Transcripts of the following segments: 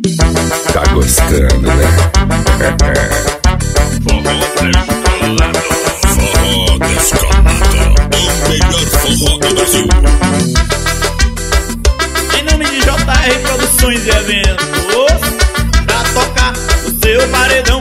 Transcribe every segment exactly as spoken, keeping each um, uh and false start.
Tá gostando, né? Forró Descolado, o melhor forró do Brasil. Em nome de J R Produções e Eventos, pra tocar o seu paredão.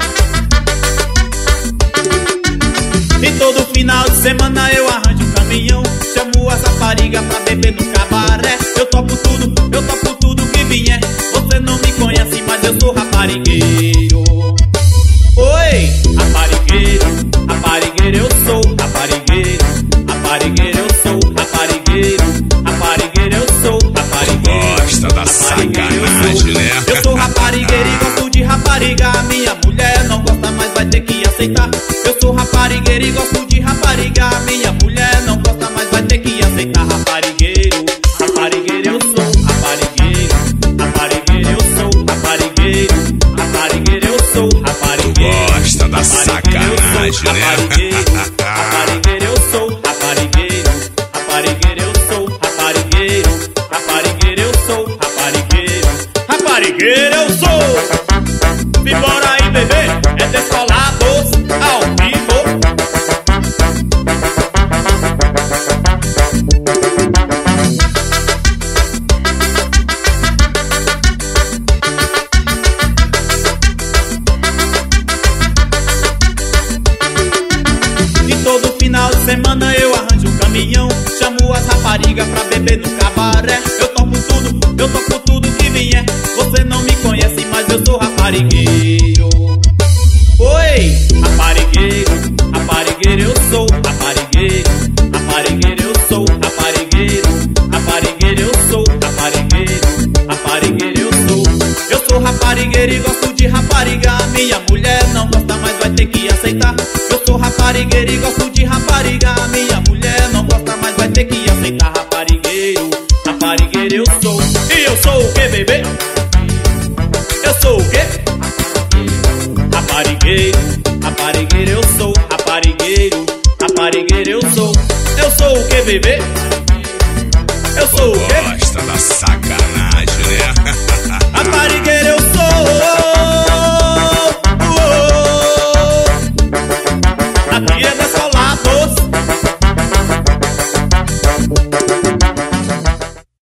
E todo final de semana eu arranjo um caminhão, chamo as raparigas pra beber no cabaré. Eu topo tudo, eu topo tudo que vier. Você não me conhece, mas eu sou raparigueiro. Oi, raparigueiro, raparigueiro eu sou, raparigueiro, raparigueiro eu sou, raparigueiro, raparigueiro eu sou, raparigueiro. Gosta da sacanagem, né? Eu sou raparigueiro e gosto de rapariga. Minha mulher não gosta, mas vai ter que aceitar. Eu sou raparigueiro e gosto de rapariga. Minha mulher não gosta, mas vai ter que aceitar. Raparigueiro, raparigueiro eu sou, raparigueiro, raparigueiro eu sou, raparigueiro, raparigueiro eu sou, raparigueiro. Gosta da sacanagem, né? Raparigueiro eu sou, raparigueiro, raparigueiro eu sou, raparigueiro, raparigueiro eu sou, raparigueiro, raparigueiro eu sou. Simbora aí, bebê, é Descolados ao vivo. E todo final de semana eu arranjo um caminhão, chamo as raparigas pra beber no cabaré. Eu topo tudo, eu topo tudo que vier. Você não me conhece, mas eu sou raparigueiro. Oi, raparigueiro, raparigueiro eu sou, raparigueiro, raparigueiro eu sou, raparigueiro, raparigueiro eu sou, raparigueiro, raparigueiro eu sou. Eu sou raparigueiro e gosto de rapariga. Minha mulher não gosta, mas vai ter que aceitar. Eu sou raparigueiro e gosto de rapariga. Minha mulher não gosta, mas vai ter que aceitar. Raparigueiro, raparigueiro eu sou. E eu sou o que, bebê? Eu sou o quê? Raparigueiro, raparigueiro eu sou, raparigueiro, raparigueiro eu sou. Eu sou o que, bebê? Eu sou o quê? Gosta da sacanagem.